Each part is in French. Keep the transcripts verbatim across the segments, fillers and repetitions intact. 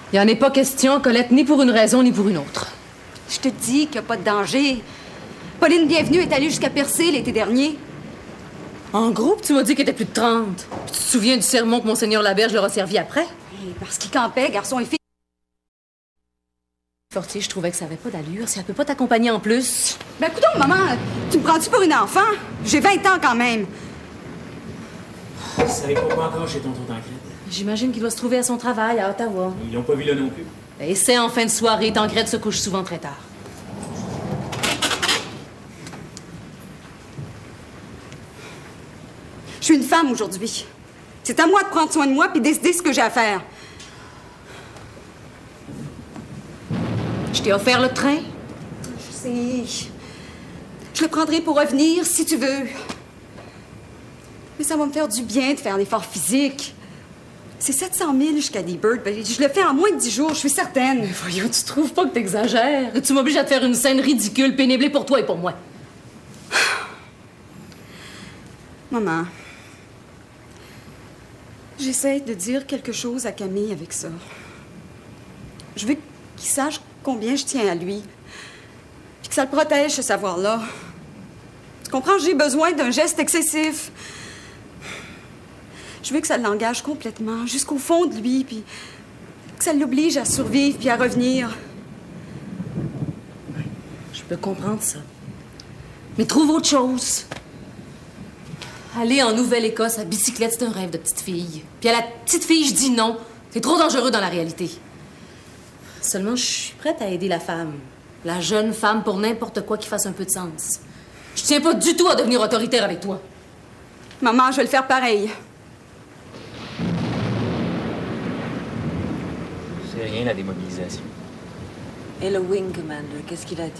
Il en est pas question, Colette, ni pour une raison, ni pour une autre. Je te dis qu'il n'y a pas de danger. Pauline Bienvenue est allée jusqu'à Percé l'été dernier. En groupe, tu m'as dit qu'il était plus de trente. Puis tu te souviens du sermon que Monseigneur Laberge leur a servi après? Et parce qu'il campait, garçon et fille. Fortier, je trouvais que ça avait pas d'allure. Si elle peut pas t'accompagner en plus. Ben, écoute, maman, tu me prends-tu pour une enfant? J'ai vingt ans quand même. Vous savez pourquoi encore chez tonton Tancred? J'imagine qu'il doit se trouver à son travail à Ottawa. Ils l'ont pas vu là non plus. Et c'est en fin de soirée. Tancred se couche souvent très tard. Je suis une femme aujourd'hui. C'est à moi de prendre soin de moi puis décider ce que j'ai à faire. Je t'ai offert le train. Je sais. Je le prendrai pour revenir si tu veux. Mais ça va me faire du bien de faire l'effort physique. C'est sept cent mille jusqu'à Debird. Ben, je le fais en moins de dix jours, je suis certaine. Mais voyons, tu trouves pas que t'exagères? Tu m'obliges à te faire une scène ridicule, pénible pour toi et pour moi. Maman, j'essaie de dire quelque chose à Camille avec ça. Je veux qu'il sache combien je tiens à lui. Puis que ça le protège, ce savoir-là. Tu comprends? J'ai besoin d'un geste excessif. Je veux que ça l'engage complètement, jusqu'au fond de lui, puis que ça l'oblige à survivre puis à revenir. Je peux comprendre ça. Mais trouve autre chose. Aller en Nouvelle-Écosse à bicyclette, c'est un rêve de petite fille. Puis à la petite fille, je dis non. C'est trop dangereux dans la réalité. Seulement, je suis prête à aider la femme. La jeune femme pour n'importe quoi qui fasse un peu de sens. Je tiens pas du tout à devenir autoritaire avec toi. Maman, je vais le faire pareil. C'est rien, la démobilisation. Et le Wing Commander, qu'est-ce qu'il a dit?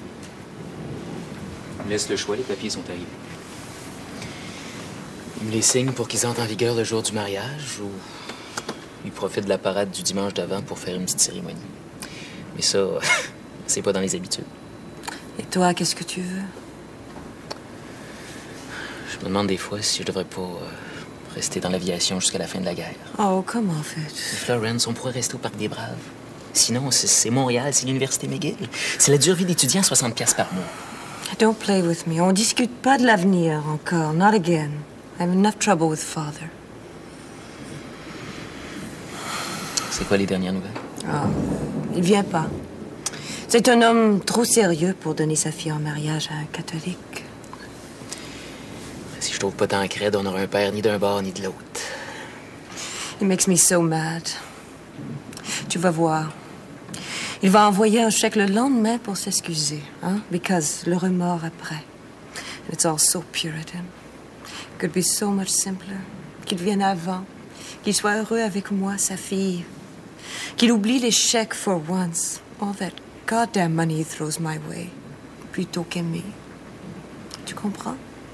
On me laisse le choix, les papiers sont arrivés. Il me les signe pour qu'ils entrent en vigueur le jour du mariage ou il profite de la parade du dimanche d'avant pour faire une petite cérémonie. Mais ça, c'est pas dans les habitudes. Et toi, qu'est-ce que tu veux? Je me demande des fois si je devrais pas euh, rester dans l'aviation jusqu'à la fin de la guerre. Oh, comment en fait? Florence, on pourrait rester au Parc des Braves. Sinon, c'est Montréal, c'est l'Université McGill. C'est la dure vie d'étudiant à soixante piastres par mois. Don't play with me. On discute pas de l'avenir encore. Not again. I have enough trouble with father. C'est quoi les dernières nouvelles? Ah, il vient pas. C'est un homme trop sérieux pour donner sa fille en mariage à un catholique. Si je trouve pas Tancred, on n'aura un père ni d'un bord ni de l'autre. It makes me so mad. Tu vas voir. Il va envoyer un chèque le lendemain pour s'excuser, hein? Because le remords après. It's all so Puritan. It could be so much simpler. Qu'il vienne avant. Qu'il soit heureux avec moi, sa fille. Qu'il oublie les chèques for once. All that goddamn money he throws my way. Plutôt qu'aimer. Tu comprends?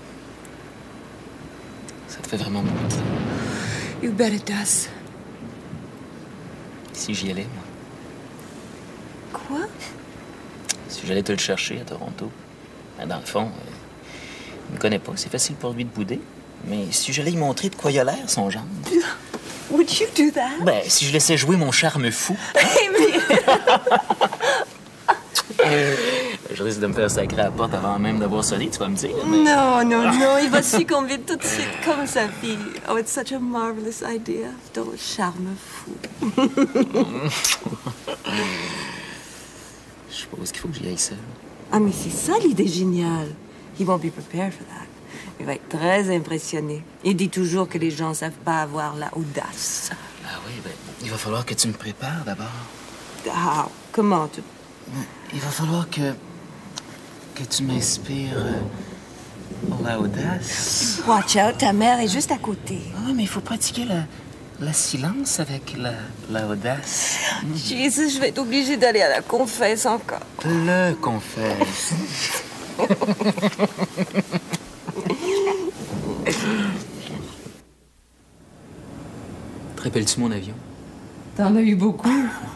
Ça te fait vraiment beaucoup de ça. You bet it does. Si j'y allais, moi. Quoi? Si j'allais te le chercher à Toronto. Ben, dans le fond, euh, il me connaît pas. C'est facile pour lui de bouder. Mais si j'allais lui montrer de quoi il a l'air, son genre. Would you do that? Ben, si je laissais jouer mon charme fou. Je risque de me faire sacrer à la porte avant même d'avoir sonné, tu vas me dire. Mais... Non, non, non, il va succomber tout de suite comme sa fille. Oh, it's such a marvelous idea. Ton charme fou. Je suppose qu'il faut que j'y aille seul. Ah, mais c'est ça l'idée géniale. He won't be prepared for that. Il va être très impressionné. Il dit toujours que les gens ne savent pas avoir la audace. Ah oui, ben, il va falloir que tu me prépares d'abord. Ah, comment tu... Il va falloir que... que tu m'inspires euh, l'audace. Watch out, ta mère est juste à côté. Ah, mais il faut pratiquer la, la silence avec la, l'audace. Jesus, je vais être obligée d'aller à la confesse encore. Le confesse. Te rappelles-tu mon avion? T'en as eu beaucoup.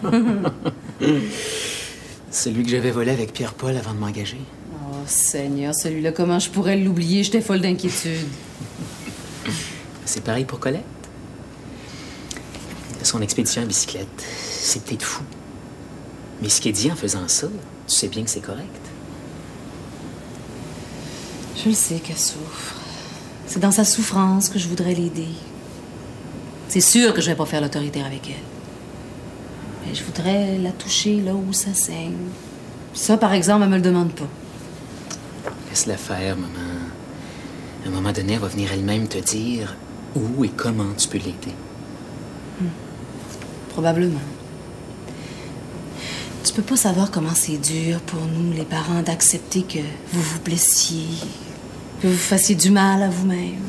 Celui que j'avais volé avec Pierre-Paul avant de m'engager. Oh, Seigneur, celui-là, comment je pourrais l'oublier? J'étais folle d'inquiétude. C'est pareil pour Colette. Son expédition à bicyclette, c'est peut-être fou. Mais ce qu'il dit en faisant ça, tu sais bien que c'est correct. Je le sais qu'elle souffre. C'est dans sa souffrance que je voudrais l'aider. C'est sûr que je vais pas faire l'autoritaire avec elle. Mais je voudrais la toucher là où ça saigne. Puis ça, par exemple, elle me le demande pas. Laisse-la faire, maman. À un moment donné, elle va venir elle-même te dire où et comment tu peux l'aider. Hmm. Probablement. Tu peux pas savoir comment c'est dur pour nous, les parents, d'accepter que vous vous blessiez, que vous fassiez du mal à vous-même.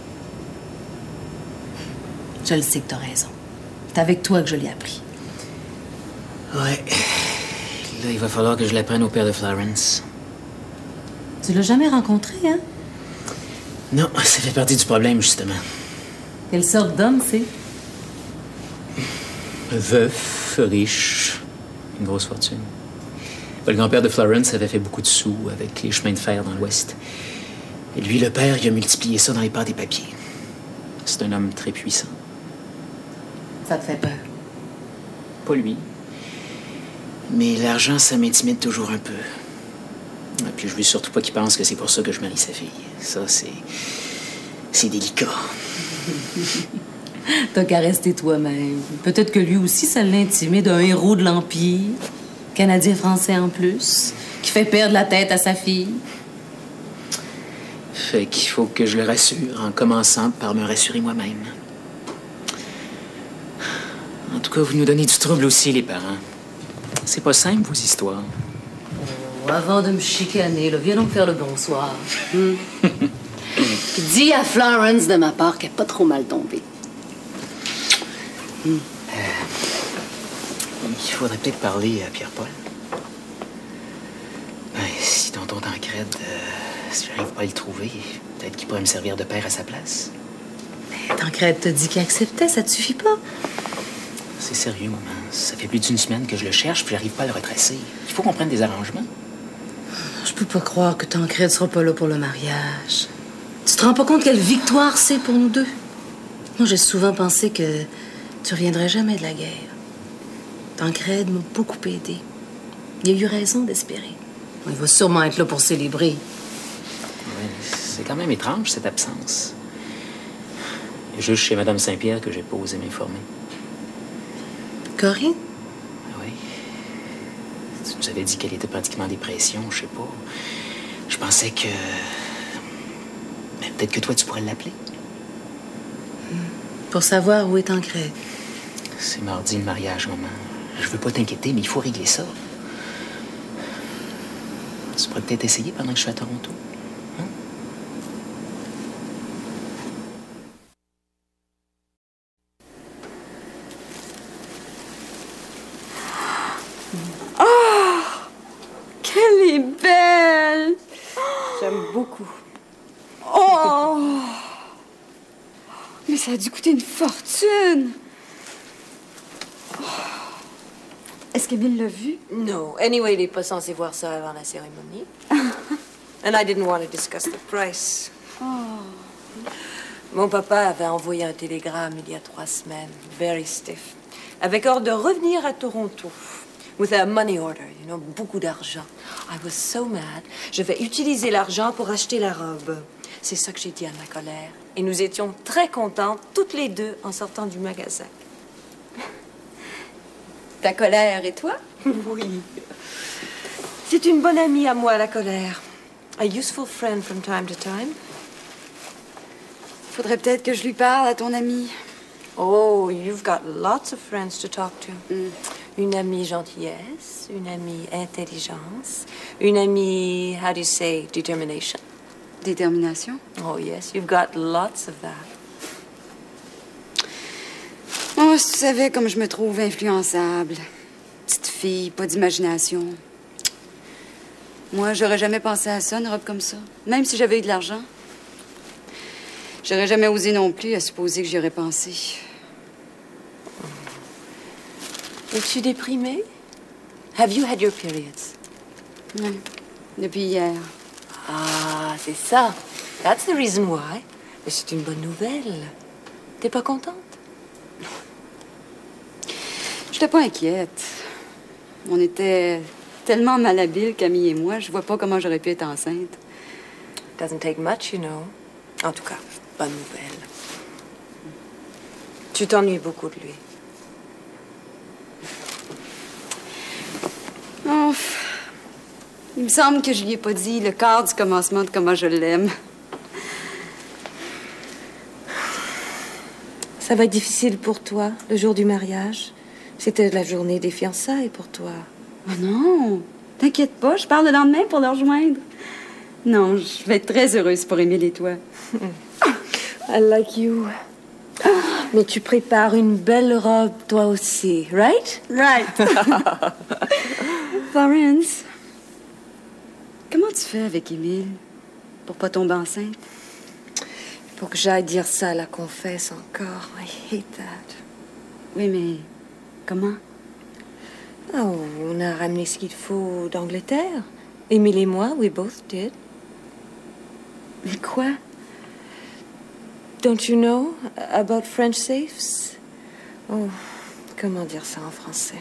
Je le sais que t'as raison. C'est avec toi que je l'ai appris. Ouais. Là, il va falloir que je l'apprenne au père de Florence. Tu l'as jamais rencontré, hein? Non, ça fait partie du problème, justement. Quelle sorte d'homme, c'est? Veuf, riche, une grosse fortune. Le grand-père de Florence avait fait beaucoup de sous avec les chemins de fer dans l'Ouest. Et lui, le père, il a multiplié ça dans les pâtes et papiers. C'est un homme très puissant. Ça te fait peur? Pas lui. Mais l'argent, ça m'intimide toujours un peu. Et puis je veux surtout pas qu'il pense que c'est pour ça que je marie sa fille. Ça, c'est... c'est délicat. T'as qu'à rester toi-même. Peut-être que lui aussi, ça l'intimide, un héros de l'Empire, Canadien-Français en plus, qui fait perdre la tête à sa fille. Fait qu'il faut que je le rassure, en commençant par me rassurer moi-même. En tout cas, vous nous donnez du trouble aussi, les parents. C'est pas simple, vos histoires. Oh, avant de me chicaner, là, viens donc faire le bonsoir. Hmm. Dis à Florence de ma part qu'elle n'est pas trop mal tombée. Hmm. Euh, il faudrait peut-être parler à Pierre-Paul. Ben, si tonton Tancred, euh, si j'arrive pas à le trouver, peut-être qu'il pourrait me servir de père à sa place. Mais Tancred te dit qu'il acceptait, ça te suffit pas? C'est sérieux, maman. Ça fait plus d'une semaine que je le cherche, puis j'arrive pas à le retracer. Il faut qu'on prenne des arrangements. Je peux pas croire que Tancred sera pas là pour le mariage. Tu te rends pas compte quelle victoire c'est pour nous deux? Moi, j'ai souvent pensé que tu reviendrais jamais de la guerre. Tancred m'a beaucoup aidé. Il a eu raison d'espérer. Il va sûrement être là pour célébrer. Oui, c'est quand même étrange, cette absence. Juste chez Madame Saint-Pierre que j'ai pas osé m'informer. Corinne? Oui. Tu nous avais dit qu'elle était pratiquement en dépression, je sais pas. Je pensais que... Mais peut-être que toi, tu pourrais l'appeler. Pour savoir où est Tancred. C'est mardi le mariage, maman. Je veux pas t'inquiéter, mais il faut régler ça. Tu pourrais peut-être essayer pendant que je suis à Toronto. Hein? Oh! Qu'elle est belle! J'aime beaucoup. Oh! Mais ça a dû coûter une fortune! Oh. Est-ce qu'Émile l'a vu? No. Anyway, il n'est pas censé voir ça avant la cérémonie. And I didn't want to discuss the price. Oh. Mon papa avait envoyé un télégramme il y a trois semaines, very stiff, avec ordre de revenir à Toronto. With a money order, you know, beaucoup d'argent. I was so mad. Je vais utiliser l'argent pour acheter la robe. C'est ça que j'ai dit à ma colère. Et nous étions très contentes, toutes les deux, en sortant du magasin. Ta colère et toi? Oui. C'est une bonne amie à moi, la colère. A useful friend from time to time. Faudrait peut-être que je lui parle à ton ami. Oh, you've got lots of friends to talk to. Mm. Une amie gentillesse, une amie intelligence, une amie, how do you say, determination? Détermination? Oh, yes, you've got lots of that. Oh, si tu savais comme je me trouve influençable. Petite fille, pas d'imagination. Moi, j'aurais jamais pensé à ça, une robe comme ça. Même si j'avais eu de l'argent. J'aurais jamais osé non plus à supposer que j'y aurais pensé. Es-tu déprimée? Have you had your periods? Oui, depuis hier. Ah, c'est ça. That's the reason why. Mais c'est une bonne nouvelle. T'es pas contente? J'étais pas inquiète. On était tellement malhabiles, Camille et moi, je vois pas comment j'aurais pu être enceinte. Doesn't take much, you know. En tout cas, bonne nouvelle. Tu t'ennuies beaucoup de lui. Oh, il me semble que je lui ai pas dit le quart du commencement de comment je l'aime. Ça va être difficile pour toi, le jour du mariage. C'était la journée des fiançailles pour toi. Oh non, t'inquiète pas, je pars le lendemain pour le rejoindre. Non, je vais être très heureuse pour Émile et toi. I like you. Mais tu prépares une belle robe, toi aussi, right? Right. Florence, comment tu fais avec Émile pour pas tomber enceinte? Faut que j'aille dire ça à la confesse encore. I hate that. Oui, mais comment? Oh, on a ramené ce qu'il faut d'Angleterre. Émile et moi, we both did. Mais quoi? Don't you know about French safes? Oh, comment dire ça en français?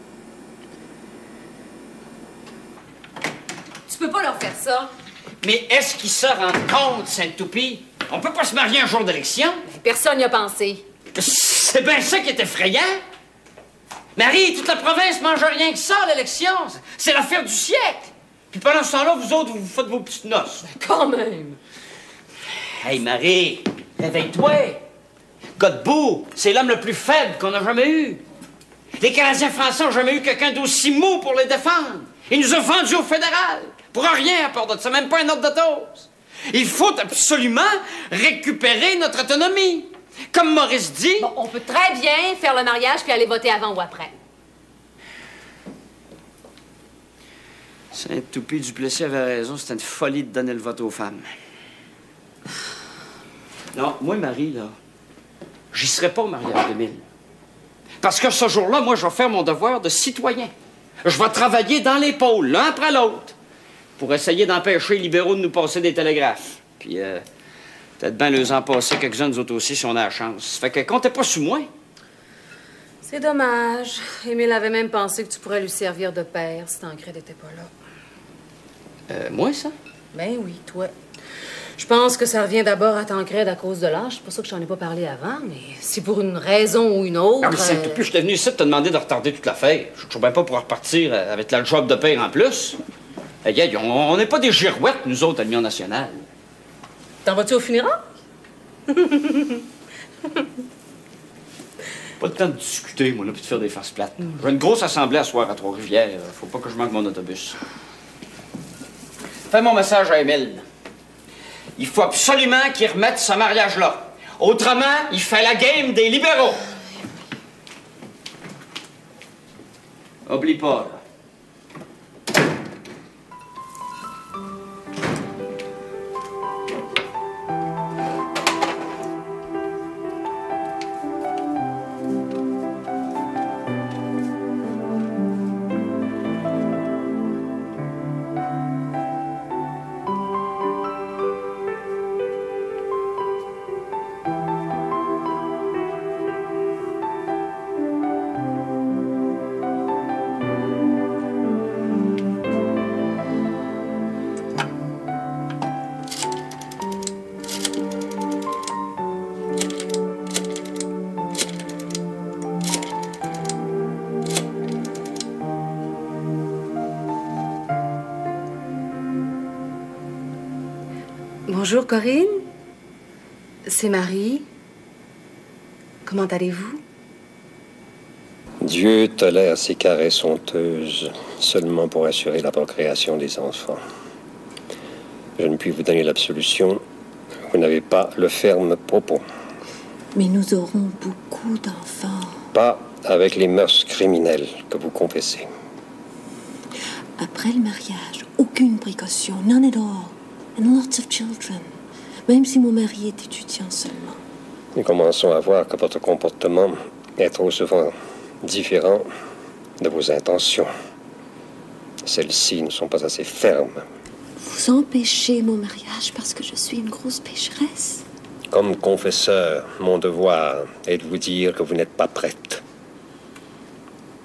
Tu peux pas leur faire ça. Mais est-ce qu'ils se rendent compte, Sainte-Toupie? On peut pas se marier un jour d'élection? Personne n'y a pensé. C'est bien ça qui est effrayant. Marie, toute la province mange rien que ça, l'élection. C'est l'affaire du siècle. Puis pendant ce temps-là, vous autres, vous vous faites vos petites noces. Quand même. Hey, Marie, réveille-toi. Godbout, c'est l'homme le plus faible qu'on a jamais eu. Les Canadiens français ont jamais eu quelqu'un d'aussi mou pour les défendre. Il nous a vendus au fédéral. Pour rien à part de ça, même pas un ordre de dose. Il faut absolument récupérer notre autonomie. Comme Maurice dit... Bon, on peut très bien faire le mariage puis aller voter avant ou après. Sainte-Toupie Duplessis avait raison, c'était une folie de donner le vote aux femmes. Non, moi, Marie, là, j'y serais pas au mariage d'Émile. Parce que ce jour-là, moi, je vais faire mon devoir de citoyen. Je vais travailler dans les pôles, l'un après l'autre, pour essayer d'empêcher les libéraux de nous passer des télégraphes. Puis, euh, peut-être bien les en passer quelques-uns, nous autres aussi, si on a la chance. Fait que comptez pas sur moi. C'est dommage. Émile avait même pensé que tu pourrais lui servir de père si Tancred n'était pas là. Euh, moi, ça? Ben oui, toi. Je pense que ça revient d'abord à Tancred à cause de l'âge. C'est pour ça que je t'en ai pas parlé avant, mais si pour une raison ou une autre... Ah, mais c'est euh... plus, j'étais venu ici te demander de retarder toute l'affaire. Je ne sais bien pas pour repartir avec la job de père en plus. Hey, hey, on n'est pas des girouettes, nous autres, à l'Union nationale. T'en vas-tu au funérail? Pas le temps de discuter, moi, là, puis de faire des farces plates. J'ai une grosse assemblée à soir à Trois-Rivières. Faut pas que je manque mon autobus. Fais mon message à Émile. Il faut absolument qu'il remette ce mariage-là. Autrement, il fait la game des libéraux. Oublie pas, là. Bonjour, Corinne. C'est Marie. Comment allez-vous? Dieu tolère ces caresses honteuses seulement pour assurer la procréation des enfants. Je ne puis vous donner l'absolution. Vous n'avez pas le ferme propos. Mais nous aurons beaucoup d'enfants. Pas avec les mœurs criminelles que vous confessez. Après le mariage, aucune précaution, none at all. And lots of children. Même si mon mari est étudiant seulement. Nous commençons à voir que votre comportement est trop souvent différent de vos intentions. Celles-ci ne sont pas assez fermes. Vous empêchez mon mariage parce que je suis une grosse pécheresse. Comme confesseur, mon devoir est de vous dire que vous n'êtes pas prête.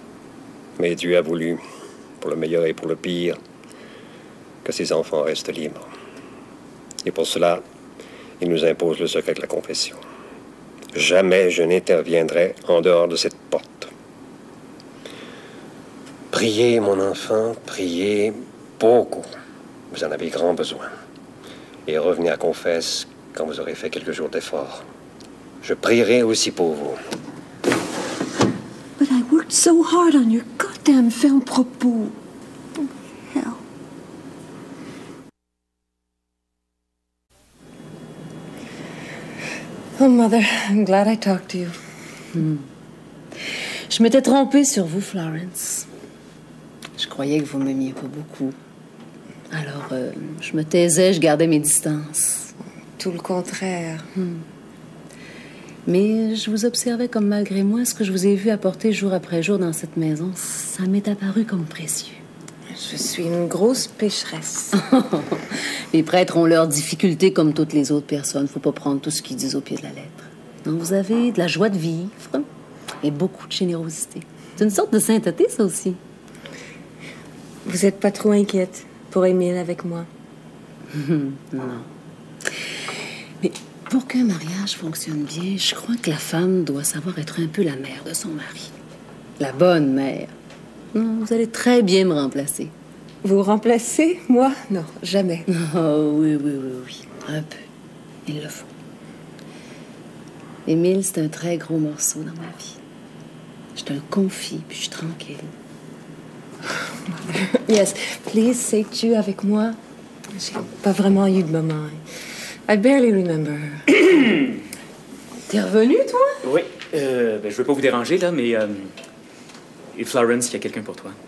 Mais Dieu a voulu, pour le meilleur et pour le pire, que ses enfants restent libres. Et pour cela, il nous impose le secret de la confession. Jamais je n'interviendrai en dehors de cette porte. Priez, mon enfant, priez beaucoup. Vous en avez grand besoin. Et revenez à confesse quand vous aurez fait quelques jours d'effort. Je prierai aussi pour vous. But I worked so hard on your goddamn film propos. Oh, hell. Oh, Mother, I'm glad I talked to you. Hmm. Je m'étais trompée sur vous, Florence. Je croyais que vous m'aimiez pas beaucoup. Alors, euh, je me taisais, je gardais mes distances. Tout le contraire. Hmm. Mais je vous observais comme malgré moi, ce que je vous ai vu apporter jour après jour dans cette maison, ça m'est apparu comme précieux. Je suis une grosse pécheresse. Les prêtres ont leurs difficultés comme toutes les autres personnes. Faut pas prendre tout ce qu'ils disent au pied de la lettre. Donc, vous avez de la joie de vivre et beaucoup de générosité. C'est une sorte de sainteté, ça aussi. Vous êtes pas trop inquiète pour Émile avec moi? Non. Mais pour qu'un mariage fonctionne bien, je crois que la femme doit savoir être un peu la mère de son mari. La bonne mère. Non, vous allez très bien me remplacer. Vous remplacer? Moi? Non, jamais. Oh, oui, oui, oui, oui. Un peu. Il le faut. Émile, c'est un très gros morceau dans ma vie. Je te le confie, puis je suis tranquille. Yes, please, sais-tu avec moi? J'ai pas vraiment eu de maman. I barely remember her. T'es revenu, toi? Oui. Euh, ben, je veux pas vous déranger, là, mais... Euh, et Florence, il y a quelqu'un pour toi.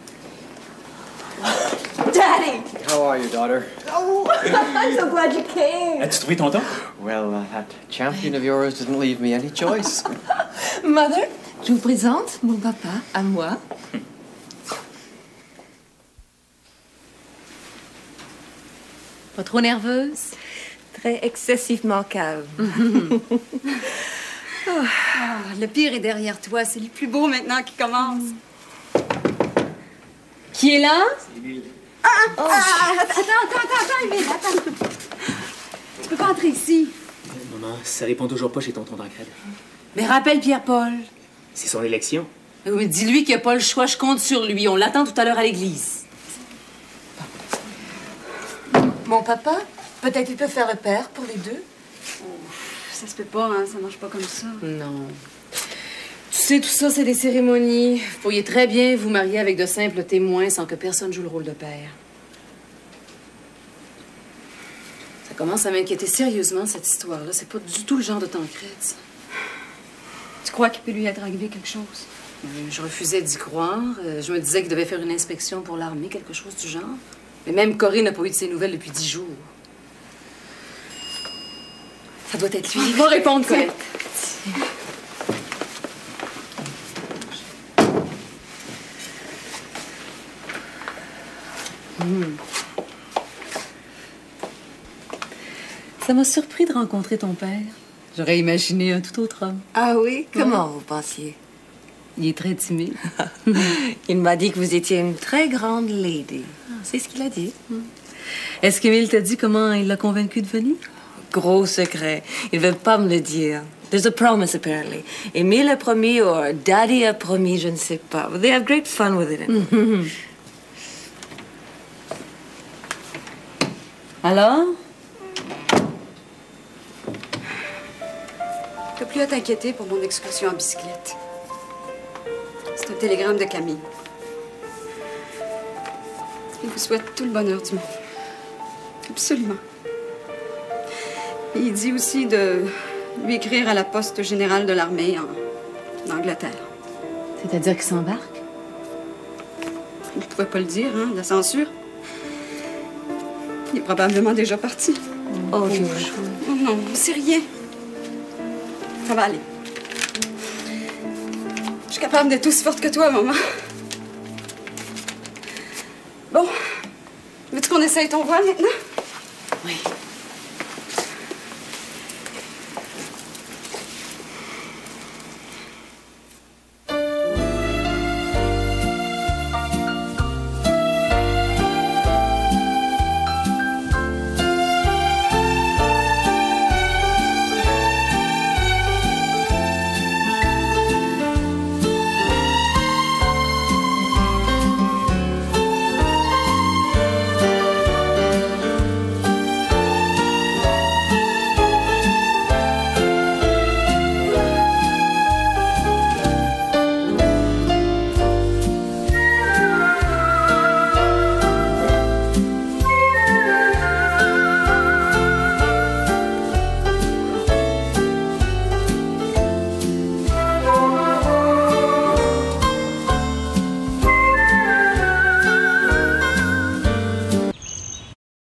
Daddy! How are you, daughter? Oh, I'm so glad you came. As-tu trouvé ton temps? Well, uh, that champion of yours didn't leave me any choice. Mother, je vous présente mon papa à moi. Pas trop nerveuse? Très excessivement calme. Ah, le pire est derrière toi. C'est le plus beau maintenant qui commence. Qui est là? Ah, ah, ah, attends, attends, attends, attends, Émile, attends. Tu peux pas entrer ici. Maman, ça répond toujours pas chez tonton Tancred. Mais rappelle Pierre-Paul. C'est son élection. Oui, dis-lui qu'il n'y a pas le choix, je compte sur lui. On l'attend tout à l'heure à l'église. Mon papa, peut-être il peut faire le père pour les deux? Ça se peut pas, hein, ça marche pas comme ça. Non. Tu sais, tout ça, c'est des cérémonies. Vous pourriez très bien vous marier avec de simples témoins sans que personne joue le rôle de père. Ça commence à m'inquiéter sérieusement, cette histoire-là. C'est pas du tout le genre de Tancred, ça. Tu crois qu'il peut lui être arrivé quelque chose? Euh, Je refusais d'y croire. Euh, Je me disais qu'il devait faire une inspection pour l'armée, quelque chose du genre. Mais même Corée n'a pas eu de ses nouvelles depuis dix jours. Ça doit être lui. Il va répondre, Colette. Mmh. Ça m'a surpris de rencontrer ton père. J'aurais imaginé un tout autre homme. Ah oui? Comment vous pensiez? Il est très timide. Il m'a dit que vous étiez une très grande lady. C'est ce qu'il a dit. Est-ce qu'Émile t'a dit comment il l'a convaincu de venir? Gros secret. Il veut pas me le dire. There's a promise, apparently. Émile a promis, or Daddy a promis, je ne sais pas. But they have great fun with it. Alors? T'as plus à t'inquiéter pour mon excursion en bicyclette. C'est un télégramme de Camille. Il vous souhaite tout le bonheur du monde. Absolument. Et il dit aussi de lui écrire à la poste générale de l'armée en, en Angleterre. C'est-à-dire qu'il s'embarque? Il ne pouvait pas le dire, hein, la censure. Il est probablement déjà parti. Oh, je Oh non, c'est rien. Ça va aller. Je suis capable d'être aussi forte que toi, maman. Bon, veux-tu qu'on essaye ton voile maintenant? Oui.